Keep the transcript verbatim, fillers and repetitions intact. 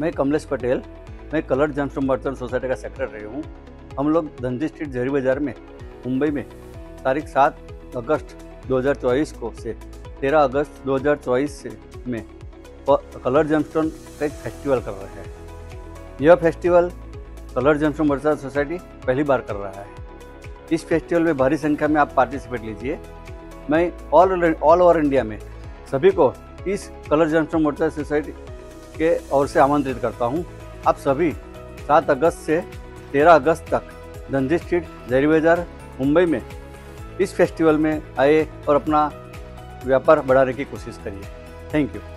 मैं कमलेश पटेल, मैं colour gemstone merchant society का सेक्रेटरी हूँ। हम लोग धनजी स्ट्रीट जरी बाज़ार में मुंबई में तारीख सात अगस्त दो हज़ार चौबीस को से तेरह अगस्त दो हज़ार चौबीस से में कलर जेमस्टोन का एक फेस्टिवल कर रहे हैं। यह festival colour gemstone merchant society पहली बार कर रहा है। इस फेस्टिवल में भारी संख्या में आप पार्टिसिपेट लीजिए। मैं ऑल ऑल ओवर इंडिया में सभी को इस कलर जेमस्टोन मर्चेंट सोसाइटी के ओर से आमंत्रित करता हूं। आप सभी सात अगस्त से तेरह अगस्त तक धनजी स्ट्रीट जरी बाज़ार मुंबई में इस फेस्टिवल में आए और अपना व्यापार बढ़ाने की कोशिश करिए। Thank you.